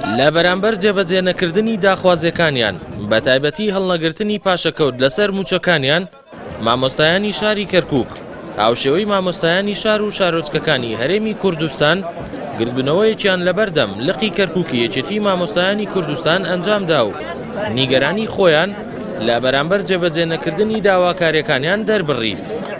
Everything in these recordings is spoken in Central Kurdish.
لە بەرامبەر جێبەجێ نەکردنی داخوازیەکانیان بە تایبەتی هەڵنەگرتنی پاشەکەوت لەسەر موچەکانیان مامۆستایانی شاری کەرکووک هاوشێوەی مامۆستایانی شار و شارۆچکەکانی هەرێمی کوردستان گردبنەوەیەکیان لەبەردەم لقی کەرکووکی یەکێتی مامۆستایانی کوردستان ئەنجامدا و نیگەرانی خۆیان لە بەرامبەر جێبەجێ نەکردنی داواکاریەکانیان دەربڕی.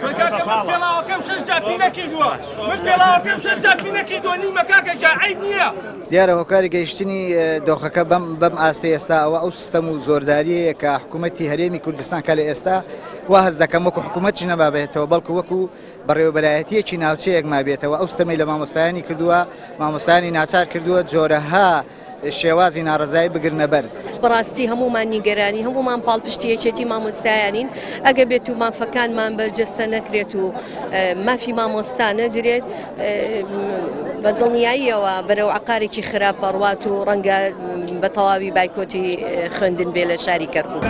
دیارە هۆکاری گەیشتنی دۆخەکە بەم ئاستی ئێستا ئەوە ئەو سیستەم و زۆرداریەیە کە حکوومەتی هەرێمی کوردستان کە لە ئێستا وا هەز دەکەم وەکو حکوومەتیش نەبابێتەوە بەڵکو وەکو بەڕێوەبەرایەتیەکی ناوچەیەک مابێتەوە. ئەو سیستەمی لە مامۆستایانی کردووە، مامۆستایانی ناچار کردووە جۆرەها شێوازی ناڕزایی بگرنە بەر. بەڕاستی هەمومان نیگەرانی هەمومان پاڵپشتی یەکێتی مامۆستایانین. ئەگە بێت و مافەکانمان بەرجەستە نەکرێت و مافی مامۆستا نەدرێت بە دڵنیاییەوە بەرەو عقارێکی خراپ پەڕوات و ڕەنگە بە تەواوی بایکۆتی خوێندن بێ لە شاری کەرکووک.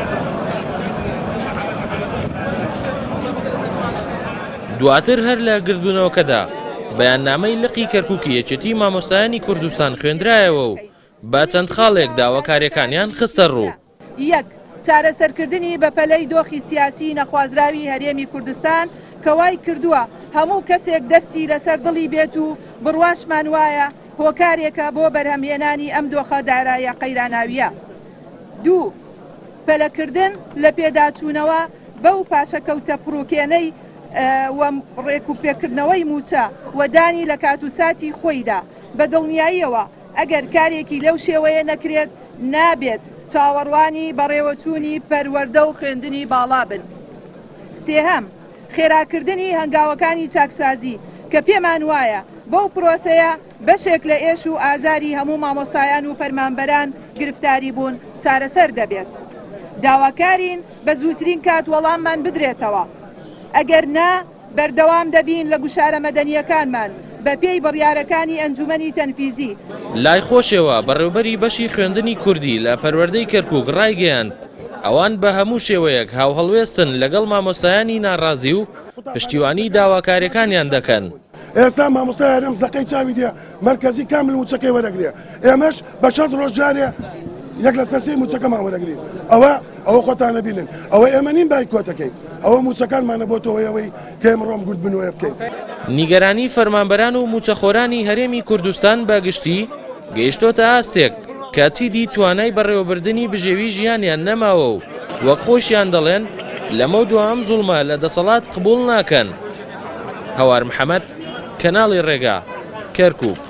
دواتر هەر لە گردبوونەوەکەدا بەیاننامەی لقی کەرکووکی یەکێتی مامۆستایانی کوردستان خوێندرایەوە و با چەند خاڵێک داواکاریەکانیان خستە ڕوو. یەک چارەسەرکردنی بە پەلەی دۆخی سیاسی نەخوازراوی هەرێمی کوردستان کە وای کردووە هەموو کەسێک دەستی لەسەر دڵی بێت و بڕواشمان وایە هۆکارێکە بۆ بەرهەمهێنانی ئەم دۆخە دارایە قەیراناویە. دوو پەلەکردن لە پێداچوونەوە بەو پاشەکەوتە پڕوکێنەی ڕێک و پێکردنەوەی موچە وەدانی لە کاتوساتی خۆیدا بە دڵنیاییەوە ئەگەر کارێکی لەو شێوەیە نەکرێت نابێت چاوەڕوانی بەڕێوەچوونی پەروەردە و خوێندنی باڵا بن. سێهەم خێراکردنی هەنگاوەکانی چاکسازی کە پێمان وایە بەو پرۆسەیە بەشێک لە ئێش و ئازاری هەموو مامۆستایان و فەرمانبەران گرفتاری بوون چارەسەر دەبێت. داواکارین بە زووترین کات وەڵاممان بدرێتەوە. ئەگەر نا بەردەوام دەبین لە گوشارە مەدەنیەکانمان بە پێی بڕیارەکانی ئەنجومەنی تەنفیزی. لای خۆشەوە بەڕێوەبەری بەشی خوێندنی کوردی لە پەروەردەی کەرکووک ڕایگەیاند ئەوان بە هەموو شێوەیەک هاوهەڵوێستن لەگەڵ مامۆستایانی ناڕازی و پشتیوانی داواکاریەکانیان دەکەن. ئێستا مامۆستای هەرێم زەقەی چاوی دێ مەرکەزی کامل موچەکەی وەرەگرێ، ئێمەش بە 6 ڕۆژ جارێ یەک لە سەرسەی موچەکەمان وەرەگرین. ئەوە خۆتانە بینن ئەوە ئێمە نین بایکۆتەکەی، ئەوە موچەکانمانە بۆ تۆەوەی کە ئێمە ڕۆم گورد بنوێ بکەین. نیگەرانی فەرمانبەران و موچەخۆرانی هەرێمی کوردستان بەگشتی گەیشتۆتە ئاستێک کە چیدی توانای بەڕێوەبردننی بژێوی ژیانیان نەماوە و وەک خۆشیان دەڵێن لەمە دوام زوڵمە لە دەسەڵات قبول ناکەن. هەوار محەممەد، کەناڵی ڕێگا، کەرکووک.